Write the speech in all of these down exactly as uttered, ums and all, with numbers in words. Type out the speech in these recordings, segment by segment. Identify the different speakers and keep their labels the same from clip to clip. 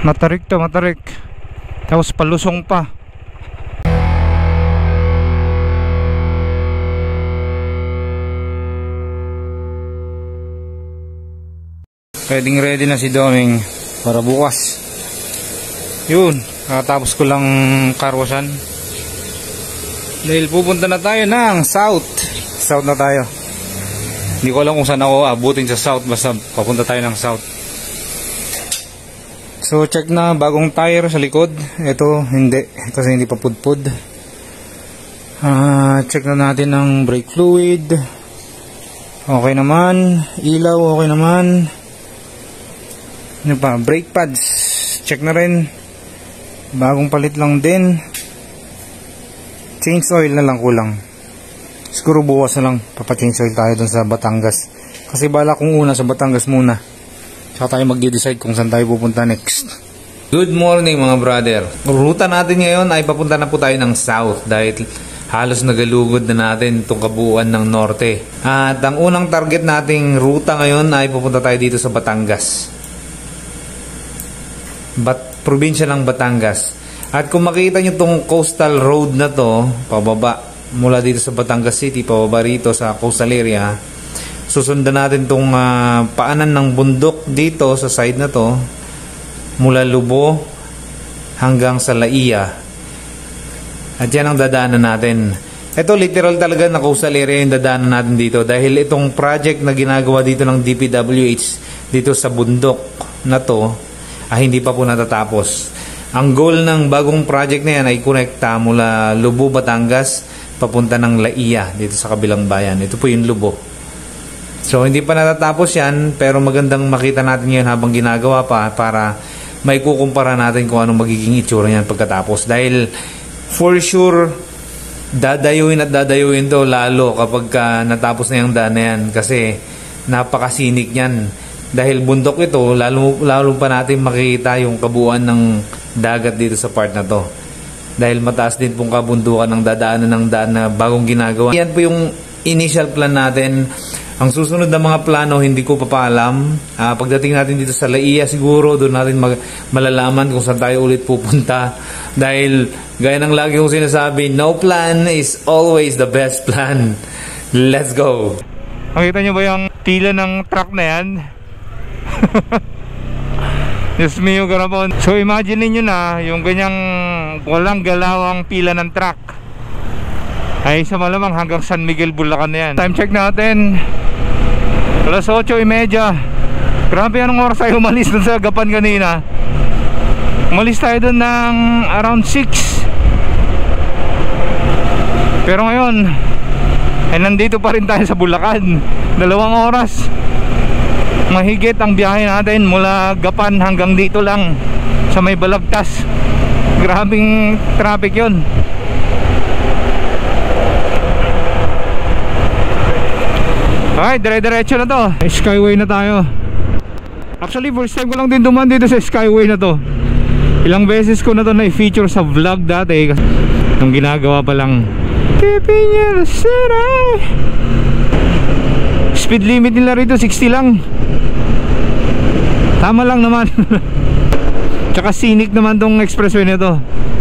Speaker 1: Matarik to, matarik. Tapos palusong pa. Ready ready na si Doming para bukas. Yun, kakatapos ko lang karwasan. Dahil pupunta na tayo ng South. South na tayo. Hindi ko alam kung saan ako abutin sa South, basta papunta tayo ng South. So check na bagong tire sa likod. Ito hindi, kasi hindi pa pudpud. uh, Check na natin ng brake fluid. Okay naman. Ilaw okay naman. Ano pa, brake pads check na rin, bagong palit lang din. Change oil na lang kulang. Siguro bukas na lang papa-change oil tayo dun sa Batangas, kasi bala kung una sa Batangas muna, saka tayo magde-decide kung saan tayo pupunta next. Good morning mga brother. Ruta natin ngayon ay papunta na po tayo ng South, dahil halos nagalugod na natin itong kabuuan ng Norte. At ang unang target nating ruta ngayon ay pupunta tayo dito sa Batangas, Bat probinsya ng Batangas. At kung makita nyo itong coastal road na to, pababa mula dito sa Batangas City, pababa rito sa coastal area, susundan natin itong uh, paanan ng bundok dito sa side na to, mula Lubo hanggang sa Laia. At yan ang dadaanan natin. Ito literal talaga na coastal area yung dadaanan natin dito, dahil itong project na ginagawa dito ng D P W H dito sa bundok na to ah, hindi pa po natatapos. Ang goal ng bagong project na yan ay konekta mula Lubo, Batangas papunta ng Laia dito sa kabilang bayan. Ito po yung Lubo. So hindi pa natatapos yan, pero magandang makita natin yan habang ginagawa pa, para may kukumpara natin kung anong magiging itsura niyan pagkatapos. Dahil for sure dadayuin at dadayuin to lalo kapag ka natapos na yung daan na yan, kasi napakasinik yan. Dahil bundok ito, lalo, lalo pa natin makikita yung kabuuan ng dagat dito sa part na to. Dahil mataas din pong kabundukan ng dadaanan ng daan na bagong ginagawa. Yan po yung initial plan natin. Ang susunod na mga plano, hindi ko pa paalam. Uh, pagdating natin dito sa Laia, siguro doon natin mag malalaman kung saan tayo ulit pupunta. Dahil, gaya ng lagi kong sinasabi, no plan is always the best plan. Let's go! Nakita nyo ba yung pila ng truck na yan? Yes, mio garapon. So imagine niyo na yung ganyang walang galawang pila ng truck ay sa malamang hanggang San Miguel, Bulacan na yan. Time check natin alas otso y media. Grabe, anong oras tayo umalis dun sa Gapan kanina? Umalis tayo dun ng around six, pero ngayon ay nandito pa rin tayo sa Bulacan. Dalawang oras mahigit ang biyahe natin mula Gapan hanggang dito lang sa may Balagtas. Grabing traffic yun. Okay, dire-diretso na to. Skyway na tayo. Actually first time ko lang din dumaan dito sa Skyway na to. Ilang beses ko na to na-feature sa vlog dati, nung ginagawa pa lang. Pipinyan City. Speed limit nila rito sixty lang. Tama lang naman. Tsaka scenic naman tong expressway nito.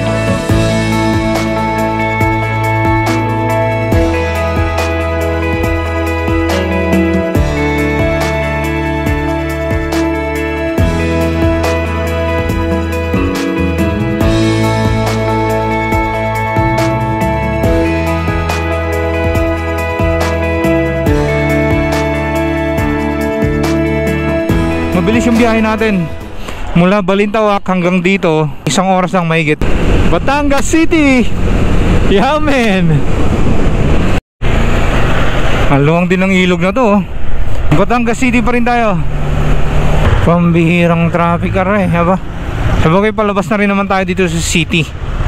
Speaker 1: Mabilis yung biyahe natin mula Balintawak hanggang dito, isang oras lang mahigit. Batangas City. Yamen. Maluwang din ang ilog na to. Batangas City pa rin tayo. Pambihirang traffic aray, haba. Sabagay palabas na rin naman tayo dito sa city.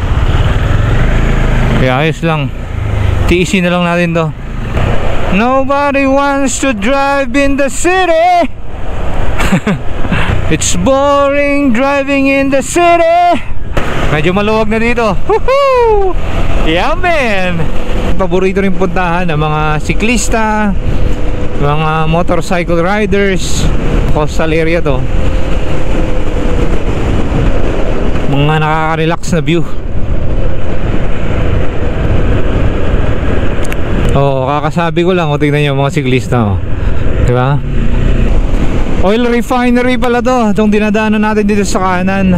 Speaker 1: Kaya ayos lang. Tiisin na lang natin to. Nobody wants to drive in the city. It's boring driving in the city. Medyo maluwag na dito. Woohoo! Yeah man! Paborito rin puntahan ng mga siklista, mga motorcycle riders. Coastal area to. mga nakaka-relax na view. Oo, kakasabi ko lang, o tignan nyo mga siklista, oh. Diba? Oil refinery pala to, itong dinadaanan natin dito sa kanan.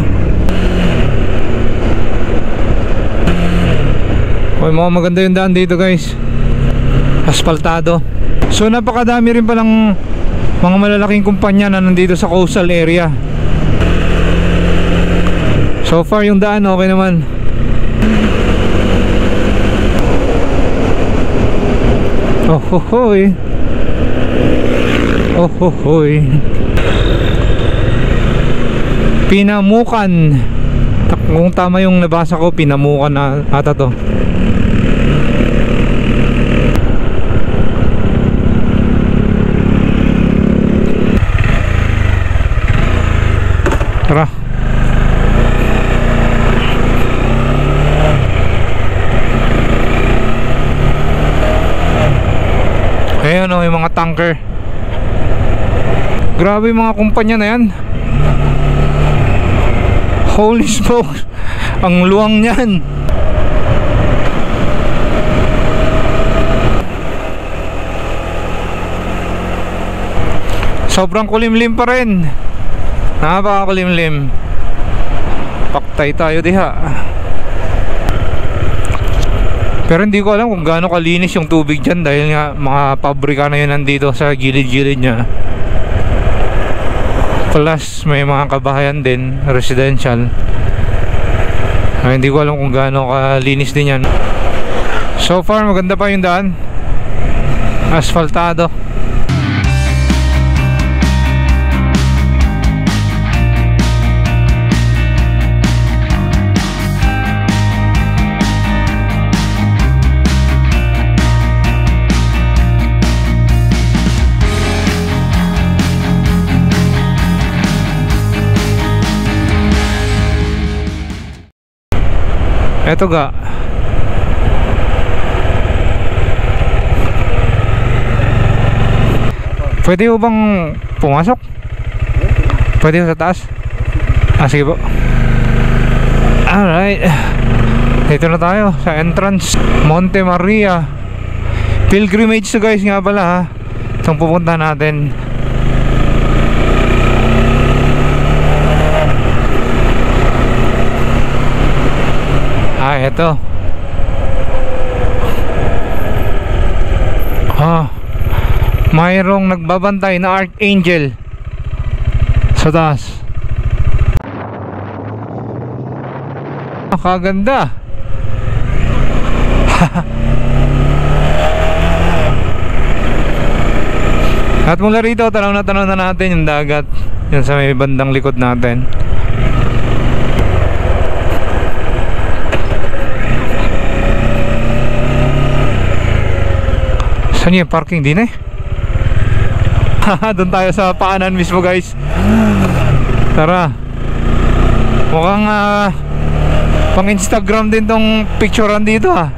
Speaker 1: Oy, mga maganda yung daan dito guys, aspaltado. So napakadami rin palang mga malalaking kumpanya na nandito sa coastal area. So far yung daan okay naman. Oh ho hoy. Oh ho hoy. Pinamukan. Kung tama yung nabasa ko, Pinamukan na ata to. Tara. Ayan o, yung mga tanker. Grabe yung mga kumpanya na yan. Holy smokes, ang luwang niyan. Sobrang kulimlim pa rin. Napakakulimlim. Paktay tayo diha. Pero hindi ko alam kung gaano kalinis yung tubig dyan, dahil nga mga pabrika na yun nandito sa gilid-gilid nya. Plus may mga kabahayan din, residential. Ay, hindi ko alam kung gaano kalinis din yan. So far maganda pa yung daan, asfaltado. Eto ga. Pwede mo bang pumasok? Pwede sa taas? Ah, sige po. Alright. Dito na tayo sa entrance Monte Maria. Pilgrimage to guys nga pala ha. Itong pupunta natin. Ah, eto. Ah, mayroong nagbabantay na Archangel sa taas. Ah, kaganda. At mula rito, tanaw na tanaw na natin yung dagat. Yan sa may bandang likod natin. Saan yung parking din eh? Doon tayo sa paanan mismo guys. Tara. Mukhang uh, pang Instagram din tong picturean dito ah.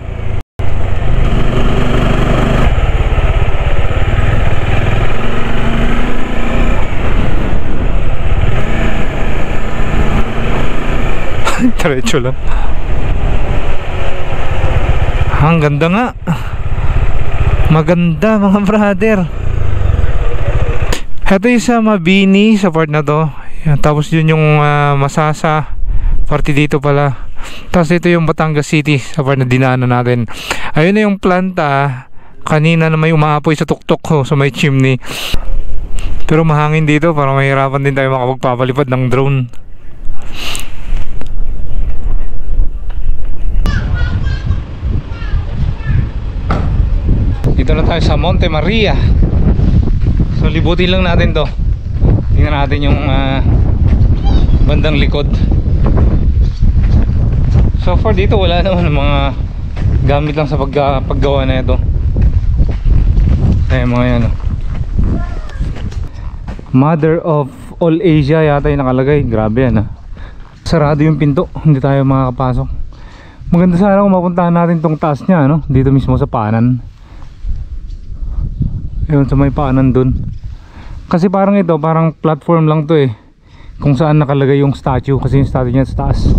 Speaker 1: Diretso lang. Ang ganda nga. Maganda mga brother. Ito yung sa Mabini, sa part na to. Yan, tapos yun yung uh, Masasa, parte dito pala. Tapos ito yung Batangas City, sa part na dinaanan natin. Ayun na yung planta kanina na may umaapoy sa tuktok ko, sa may chimney. Pero mahangin dito, parang mahirapan din tayo makapagpapalipad ng drone. Dito na tayo sa Monte Maria. So libutin lang natin to. Tingnan natin yung uh, bandang likod. So far dito wala naman mga gamit lang sa pag, paggawa na ito. Ay mga yan oh. Mother of all Asia yata yung nakalagay. Grabe yan ah. Sarado yung pinto, hindi tayo makakapasok. Maganda sana kung mapuntahan natin tong taas nya no? Dito mismo sa paanan. Ayun sa may paanan dun. Kasi parang ito, parang platform lang to eh.
Speaker 2: kung saan nakalagay yung statue, kasi yung statue niya sa taas.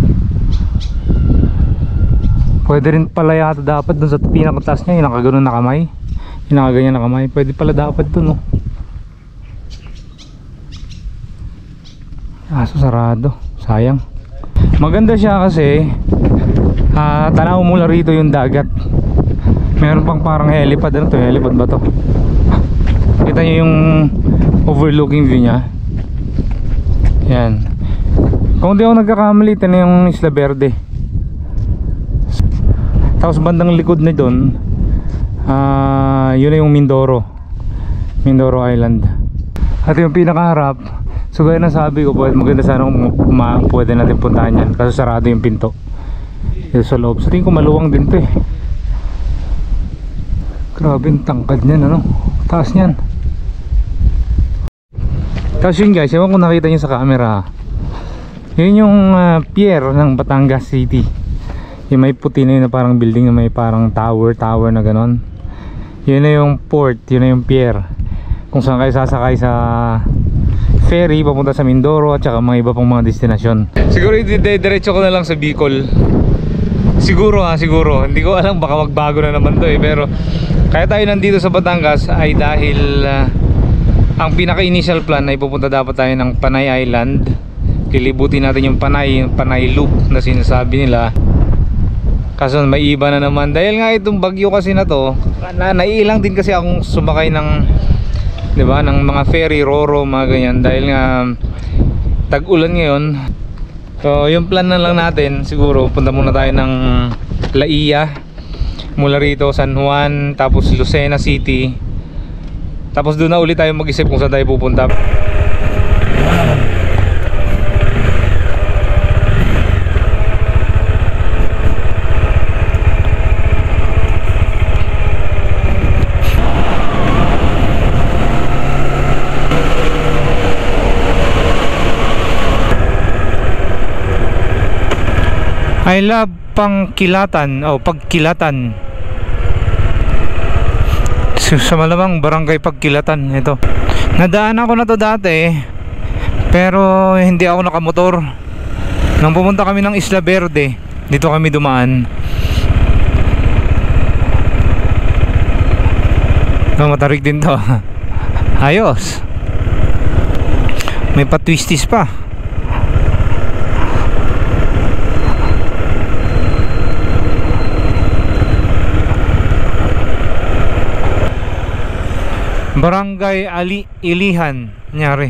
Speaker 2: Pwede rin pala yata dapat dun sa pinakataas niya, yung nakaganon na kamay, yung nakaganyan na kamay, pwede pala dapat dun, no? Aso sarado, sayang. Maganda siya kasi uh, tanaw mula rito yung dagat. Meron pang parang helipad. Ano to? Helipad ba to? Kita nyo yung overlooking view nya. Yan. Kung di ako nagkakamali, ito na yung Isla Verde. Tapos bandang likod na doon, uh, yun na yung Mindoro, Mindoro Island. At yung pinakaharap, so gaya na sabi ko, pwede, maganda sana kung ma pwede natin puntahan yan, kasi sarado yung pinto dito sa loob. So tingin ko maluwang din to eh. Grabe yung tangkad niyan, ano, taas niyan. Tapos yun guys, ewan kung nakita nyo sa camera, yun yung uh, pier ng Batangas City. Yung may puti na yun na parang building na may parang tower, tower na ganon. Yun na yung port, yun na yung pier, kung saan kayo sasakay sa ferry papunta sa Mindoro at saka mga iba pang mga destinasyon. Siguro i-diretso ko na lang sa Bicol. Siguro ha, siguro. Hindi ko alam, baka magbago na naman to eh. Pero kaya tayo nandito sa Batangas ay dahil uh, ang pinaka-initial plan ay pupunta dapat tayo ng Panay Island. Lilibutin natin yung Panay, yung Panay Loop na sinasabi nila. Kaso may iba na naman dahil nga itong bagyo kasi na to, na, naiilang din kasi akong sumakay ng, di ba, ng mga ferry, roro, mga ganyan, dahil nga tag-ulan ngayon. So yung plan na lang natin, siguro punta muna tayo ng Laia, mula rito San Juan, tapos Lucena City, tapos doon na ulit tayo mag-isip kung saan tayo pupunta. I love Pangkilatan o oh, Pagkilatan. Sa malamang barangay Pagkilatan ito. Nadaan ako na to dati, pero hindi ako nakamotor. Nang pumunta kami ng Isla Verde, dito kami dumaan. Oh, matarik din to. Ayos. May pa-twisties pa. Barangay Ali Ilihan nyari.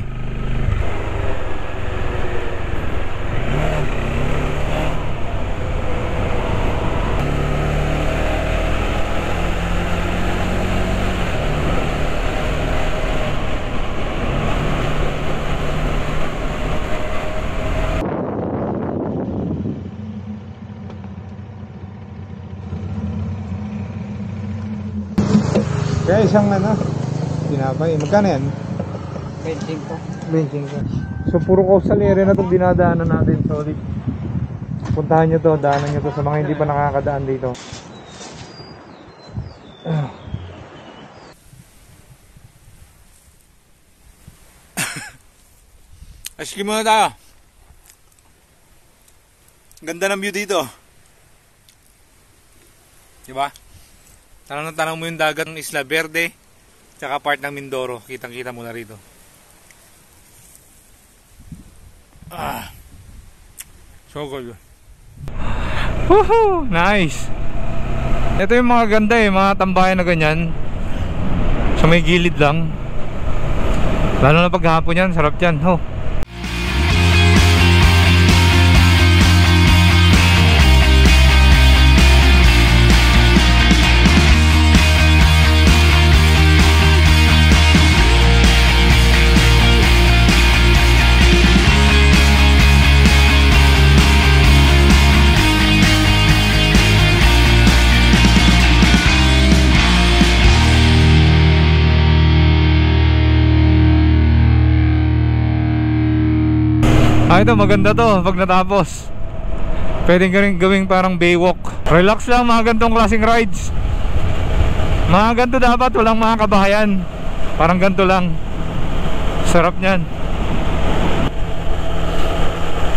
Speaker 1: Guys, ang ano, tinapay. Magkano yan?
Speaker 2: twenty-five.
Speaker 1: twenty-five. So puro coastal area na itong dinadaanan natin. Solid. Puntahan nyo to, daanan nyo to sa mga hindi pa nakakadaan dito.
Speaker 3: Aski muna tayo. Ganda ng view dito. Diba? Tanaw na tanaw mo yung dagat ng Isla Verde, tsaka part ng Mindoro. Kitang kita mo na rito. Ah, so good.
Speaker 2: Woohoo! Nice! Ito yung mga ganda eh, mga tambayan na ganyan. Sa may gilid lang. Lalo na paghapon yan, sarap yan. Oh. Ah, ito maganda to pag natapos. Pwedeng ka rin gawing parang baywalk. Relax lang, mga gantong klaseng rides. Mga ganto dapat, walang mga kabahayan. Parang ganto lang. Sarap niyan.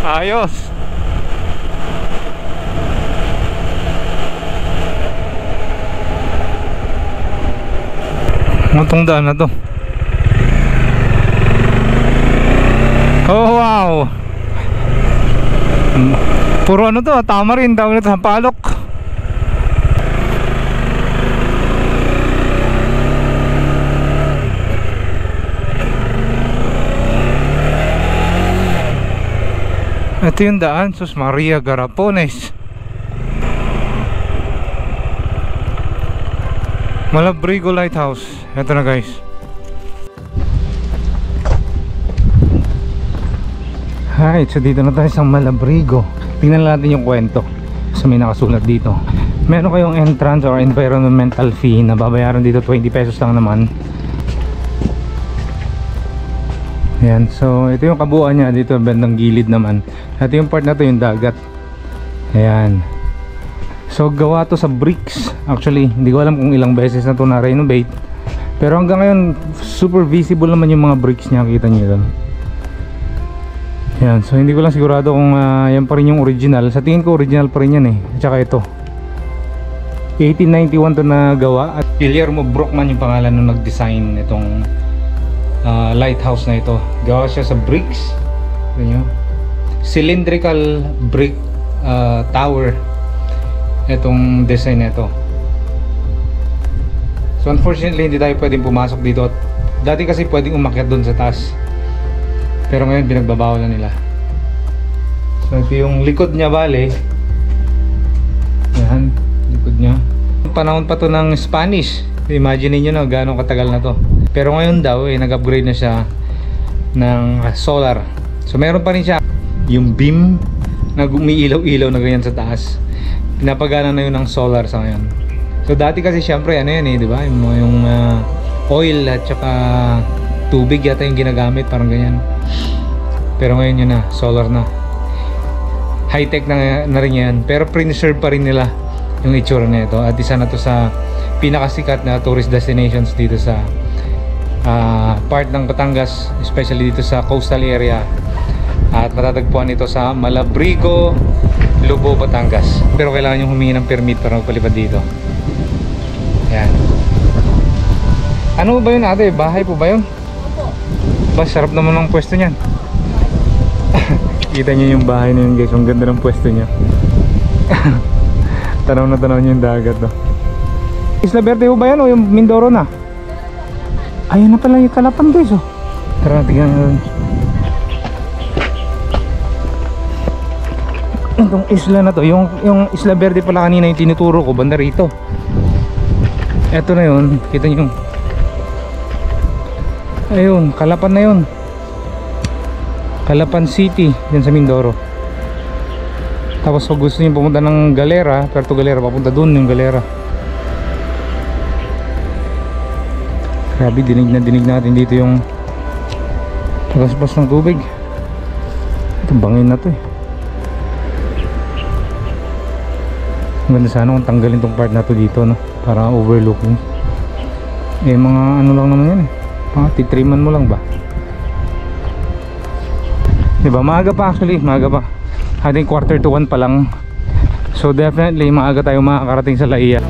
Speaker 2: Ayos. Matong daan na to. Oh wow. Puro ano to, tama rin, tawag nito Sampalok. Ito yung daan, Sus Maria Garapones. Malabrigo Lighthouse. Ito na guys. Hi, so dito na tayo sa Malabrigo. Tingnan natin yung kwento sa may nakasulat dito. Meron kayong entrance or environmental fee na babayaran dito, twenty pesos lang naman. Ayan, so ito yung kabuuan niya dito, bandang gilid naman. Ito yung part na to, yung dagat. Ayan. So gawa to sa bricks. Actually, hindi ko alam kung ilang beses na to na-renovate. Pero hanggang ngayon, super visible naman yung mga bricks niya, kita niyo doon. Ayan, so hindi ko lang sigurado kung uh, yan pa rin yung original. Sa tingin ko original pa rin yan eh. At saka ito eighteen ninety-one to na gawa. At Guillermo Brockman yung pangalan nung nag-design itong uh, lighthouse na ito. Gawa siya sa bricks. Ito nyo, cylindrical brick uh, tower itong design na ito. So unfortunately hindi tayo pwedeng pumasok dito. Dati kasi pwedeng umakyat doon sa taas, pero ngayon pinagbabawal na nila. So ito yung likod niya, bale. Yan, likod niya. Panahon pa to ng Spanish. Imagine niyo na gaano katagal na to. Pero ngayon daw eh nag-upgrade na siya ng solar. So meron pa rin siya yung beam na umiilaw-ilaw na ganyan sa taas. Pinapagana na yun ng solar sa ngayon. So dati kasi syempre ano yan eh, di ba? Yung, yung uh, oil at saka tubig yata yung ginagamit, parang ganyan. Pero ngayon yun na, solar na. High-tech na, na rin yan. Pero preserve pa rin nila yung itsura na ito. At isa na to sa pinakasikat na tourist destinations dito sa uh, part ng Batangas, especially dito sa coastal area. At matatagpuan ito sa Malabrigo, Lobo, Batangas. Pero kailangan yung humingi ng permit para magpalipad dito. Yan. Ano ba yun ate? Bahay po ba yun? Opo. Ba, sarap naman ng pwesto niyan. Kita niyo yung bahay na yun guys. Ang ganda ng pwesto niya. Tanaw na tanaw niyo yung dagat no? Isla Verde po ba yan o yung Mindoro na? Ayun na pala yung Kalapan guys oh. Tara, tignan nyo. Itong isla na to, yung, yung Isla Verde pala kanina yung tinuturo ko, banda rito. Eto na yun, kita nyo. Ayun, Kalapan na yun. Kalapan City, dyan sa Mindoro. Tapos pag gusto nyo pumunta ng Galera, Puerto Galera, papunta dun yung Galera. Grabe, dinig na dinig natin dito yung tagaspas ng tubig. Ito, bangin na to eh. Ang ganda sana kung tanggalin tong part na to dito no, para overlooking. Eh mga ano lang naman yan eh, mga titriman mo lang ba, diba? Maaga pa actually, maaga pa. I think quarter to one pa lang. So definitely maaga tayo makakarating sa Laia.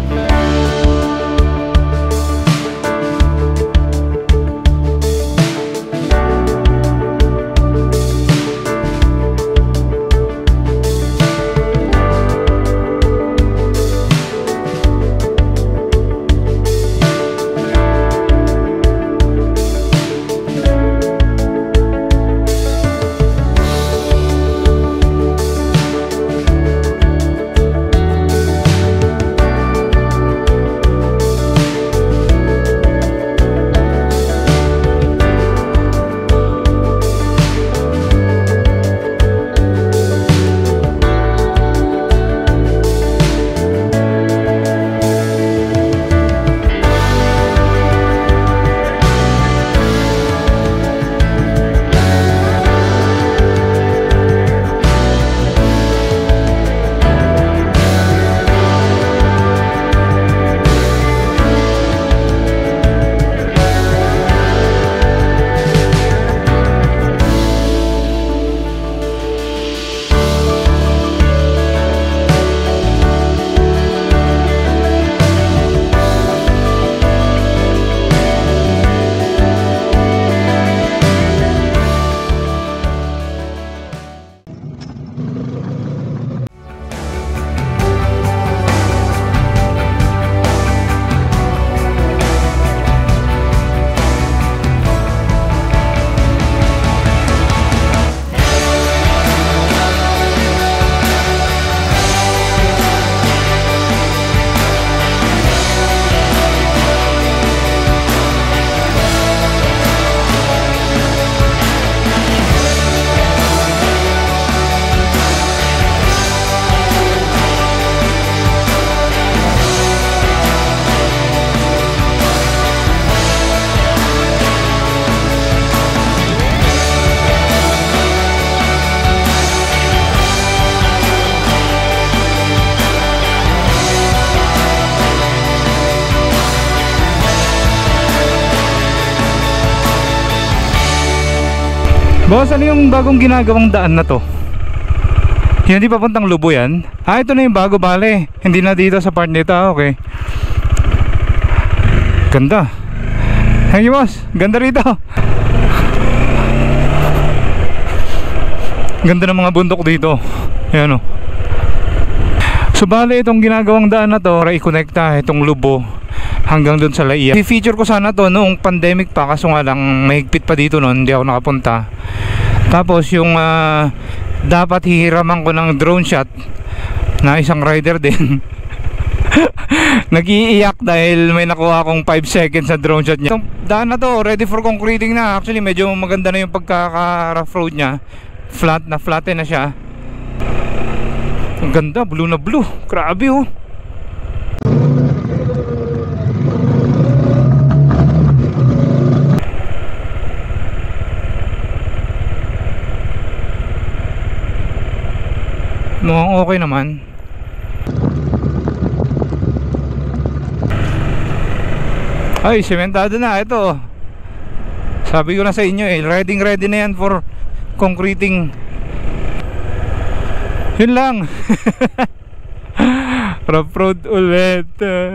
Speaker 2: Boss, ano yung bagong ginagawang daan na to? Hindi papuntang Lubo yan? Ah, ito na yung bago, bale. Hindi na dito sa part nito. Ah, okay. Ganda. Thank you, boss. Ganda rito. Ganda ng mga bundok dito. Ayan o. So bale, itong ginagawang daan na to para i-connecta itong Lubo hanggang dun sa Laia. I-feature ko sana to noong pandemic pa, kaso nga lang mahigpit pa dito noon, hindi ako nakapunta. Tapos yung uh, dapat hihiraman ko ng drone shot na isang rider din nag-iiyak dahil may nakuha akong five seconds sa drone shot niya. Itong daan na to ready for concreting na. Actually medyo maganda na yung pagkaka-rough road niya. Flat na flatten na siya. Ang ganda, blue na blue. Grabe oh. Mukhang okay naman. Ay, sementado na ito. Sabi ko na sa inyo eh, ready ready na yan for concreting. Yun lang. Rough road ulit.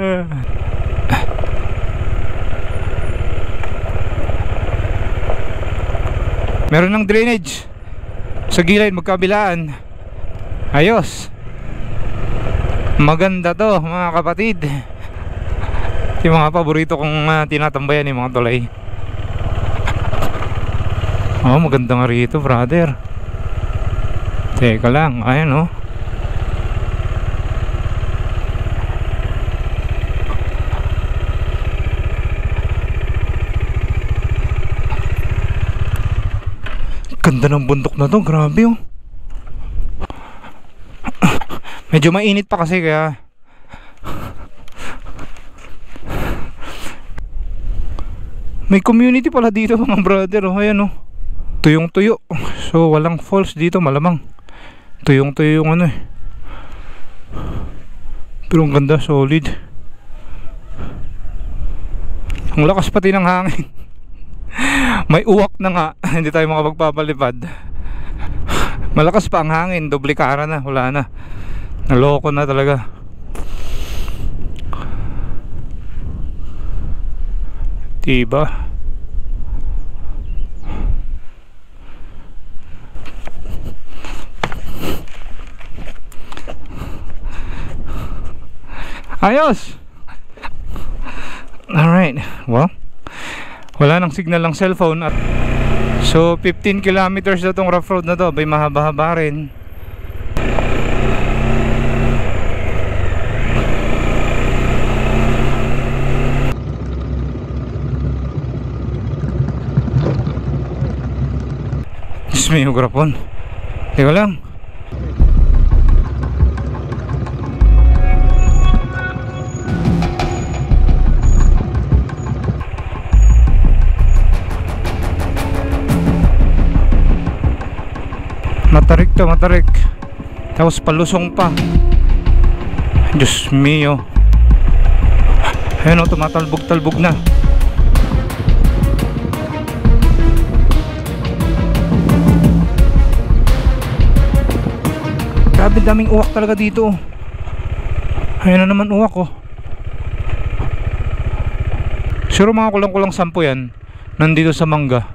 Speaker 2: Meron ng drainage sa gilid magkabilaan. Ayos. Maganda to mga kapatid. Yung mga paborito kong uh, tinatambayan yung mga tulay. Oh, maganda nga rito, brother. Teka lang, ayan oh. Ganda ng bundok na to, grabe oh. Medyo mainit pa kasi kaya may community pala dito mga brother oh. Ayan oh. Tuyong tuyo. So walang falls dito malamang. Tuyong tuyo yung ano eh. Pero ang ganda, solid. Ang lakas pati ng hangin. May uwak na nga. Hindi tayo makapagpapalipad. Malakas pa ang hangin. Doble kara na, wala na. Naloko na talaga. Diba? Ayos. Alright. Well, wala nang signal ng cellphone at so fifteen kilometers na tong rough road na to. Bay mahaba-haba rin. Diyos mio, grapon. Teka lang. Matarik to, matarik. Tapos palusong pa. Diyos mio. Ayan o, tumatalbog-talbog na. Grabe, daming uwak talaga dito. Ayan na naman uwak oh. Sure mga kulang-kulang sampo yan nandito sa mangga.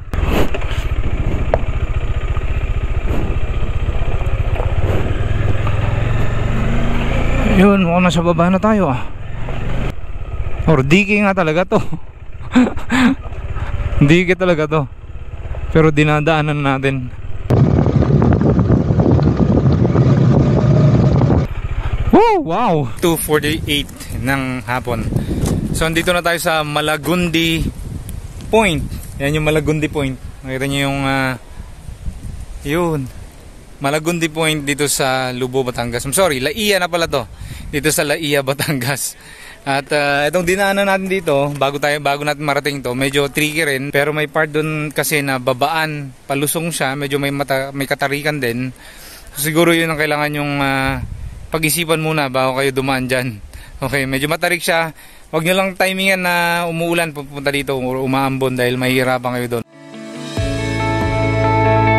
Speaker 2: Yun, mukhang nasa baba na tayo ah. Or diki nga talaga to. Diki talaga to. Pero dinadaanan natin. Woo! Wow!
Speaker 3: two forty-eight ng hapon. So andito na tayo sa Malagundi Point. Yan yung Malagundi Point. Nakita nyo yung uh, yun, Malagundi Point dito sa Lubo, Batangas. I'm sorry, Laia na pala to. Dito sa Laia, Batangas. At uh, itong dinaanan natin dito, bago tayo bago natin marating to, medyo tricky rin, pero may part doon kasi na babaan, palusong siya, medyo may mata, may katarikan din. So, siguro 'yun ang kailangan yung uh, pag-isipan muna bago kayo dumaan diyan. Okay, medyo matarik siya. Huwag niyo lang timingan na umuulan pupunta dito o umaambon dahil mahihirapan kayo doon.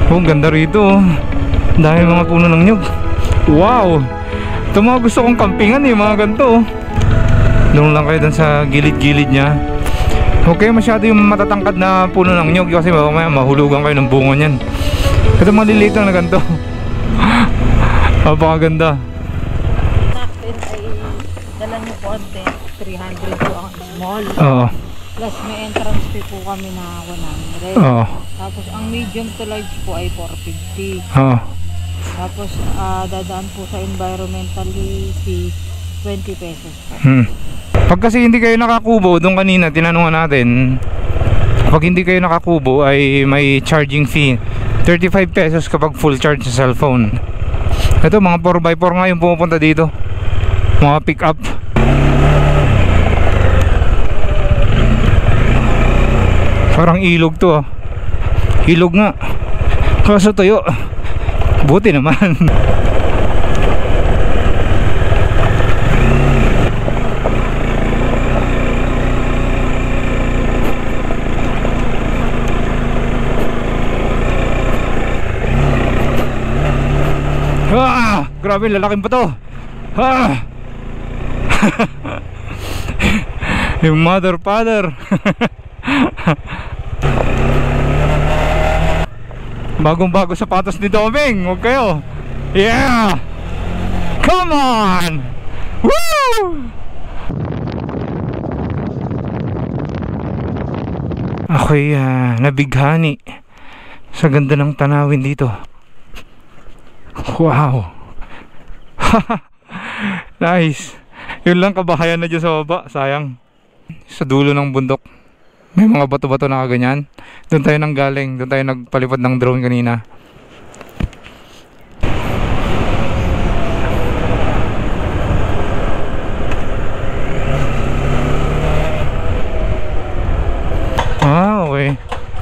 Speaker 2: Oh, ganda rito oh. Dahil mga puno ng nyug. Wow! Ito mga gusto kong kampingan eh, mga ganito oh. Doon lang kayo dun sa gilid-gilid nya. Okay, masyado yung matatangkad na puno ng nyug kasi mamaya mahulugan kayo ng bunga niyan. Ito maliliit lang na ganito. Napakaganda.
Speaker 4: Natin ay dala nyo konti, three hundred po ang small.
Speaker 2: Oo.
Speaker 4: Plus may entrance fee po kami na one hundred.
Speaker 2: Oo.
Speaker 4: Tapos ang medium to large po ay four fifty.
Speaker 2: Oo.
Speaker 4: Tapos uh, dadaan po sa environmental fee twenty pesos po.
Speaker 2: Hmm. Pag kasi hindi kayo nakakubo, doon kanina tinanungan natin, pag hindi kayo nakakubo ay may charging fee thirty-five pesos kapag full charge sa cellphone. Ito mga four by four nga yung pumupunta dito, mga pick up. Parang ilog to ah. Ilog nga, kaso tuyo. Buti naman. Ah, grabe, lalaking pa to. Ah. Yung mother father. Bagong bago sapatos ni Doming. Huwag kayo. Yeah. Come on. Woo. Ako'y uh, nabighani sa ganda ng tanawin dito. Wow. Nice. Yun lang, kabahayan na dyan sa baba. Sayang. Sa dulo ng bundok may mga bato-bato na kaganyan. Doon tayo nang galing. Doon tayo nagpalipad ng drone kanina. Ah, okay.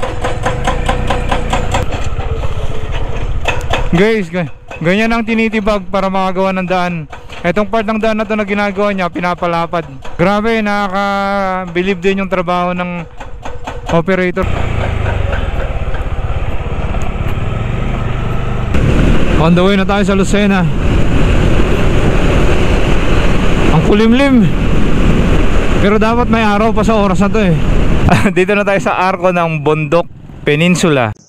Speaker 2: Guys, ganyan ang tinitibag para makagawa ng daan. Etong part ng daan na to na ginagawa niya, pinapalapad. Grabe, nakaka-believe din yung trabaho ng operator. On the way na tayo sa Lucena. Ang kulimlim. Pero dapat may araw pa sa oras na to eh. Dito na tayo sa arko ng Bondok Peninsula.